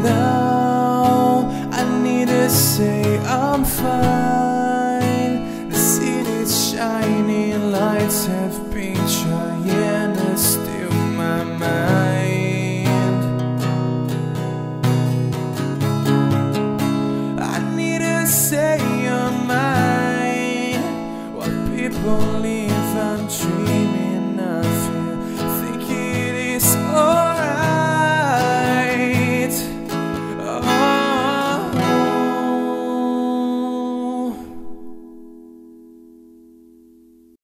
Now I need to say I'm fine. The city's shining lights have been trying to steal my mind. I need to say you're mine while people live and dream.